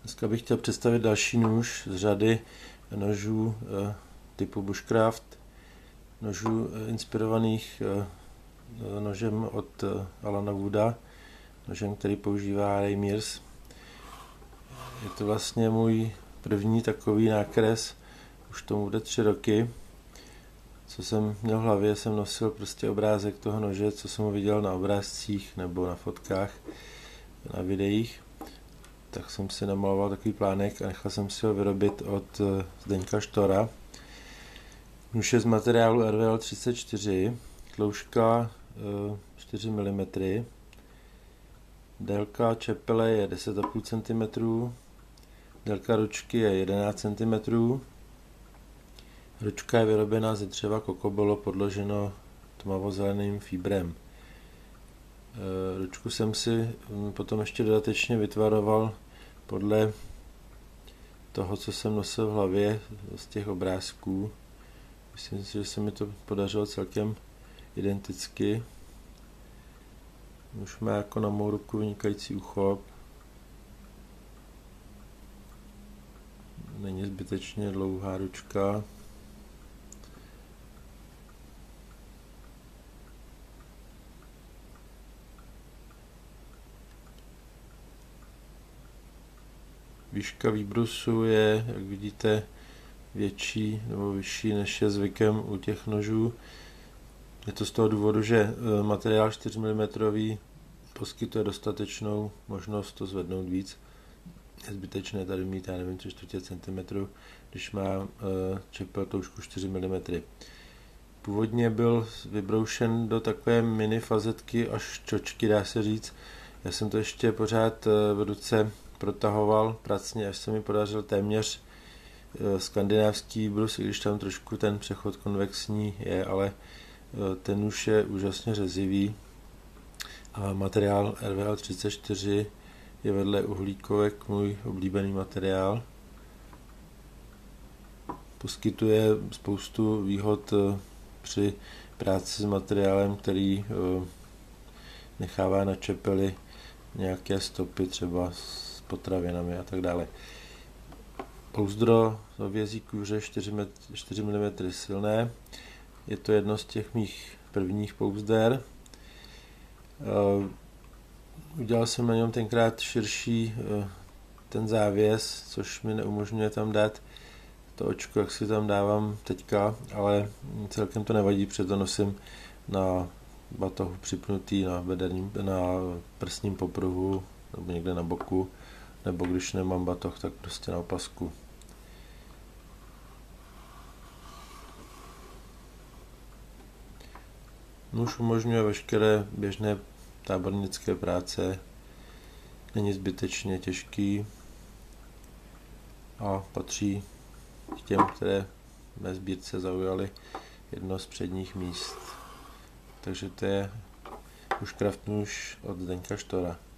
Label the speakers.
Speaker 1: Dneska bych chtěl představit další nůž z řady nožů typu Bushcraft, nožů inspirovaných nožem od Alana Wooda, nožem, který používá Ray Mears. Je to vlastně můj první takový nákres, už tomu bude 3 roky. Co jsem měl v hlavě, jsem nosil prostě obrázek toho nože, co jsem ho viděl na obrázcích nebo na fotkách, na videích. Tak jsem si namaloval takový plánek a nechal jsem si ho vyrobit od Zdeňka Štora. Nůž je z materiálu RVL 34, tloušťka 4 mm, délka čepele je 10,5 cm, délka ručky je 11 cm, ručka je vyrobená ze dřeva kokobolo podloženo tmavozeleným fíbrem. Ručku jsem si potom ještě dodatečně vytvaroval podle toho, co jsem nosil v hlavě z těch obrázků. Myslím si, že se mi to podařilo celkem identicky. Už má jako na mou ruku vynikající úchop. Není zbytečně dlouhá ručka. Výška výbrusu je, jak vidíte, větší nebo vyšší, než je zvykem u těch nožů. Je to z toho důvodu, že materiál 4 mm poskytuje dostatečnou možnost to zvednout víc. Je zbytečné tady mít, já nevím, 3/4 cm, když má čepel tloušku 4 mm. Původně byl vybroušen do takové mini fazetky až čočky, dá se říct. Já jsem to ještě pořád v ruce protahoval pracně, až se mi podařil téměř skandinávský výbrus, i když tam trošku ten přechod konvexní je, ale ten nůž je úžasně řezivý a materiál RVL 34 je vedle uhlíkovek můj oblíbený materiál. Poskytuje spoustu výhod při práci s materiálem, který nechává na čepeli nějaké stopy, třeba s potravinami a tak dále. Pouzdro vězí kůže 4 mm silné. Je to jedno z těch mých prvních pouzder. Udělal jsem na něm tenkrát širší ten závěs, což mi neumožňuje tam dát to očko, jak si tam dávám teďka, ale celkem to nevadí, protože to nosím na batohu připnutý na prsním popruhu nebo někde na boku, nebo když nemám batoh, tak prostě na opasku. Nůž umožňuje veškeré běžné tábornické práce, není zbytečně těžký a patří k těm, které v mé sbírce zaujaly jedno z předních míst. Takže to je Bushcraft nůž od Zdeňka Štora.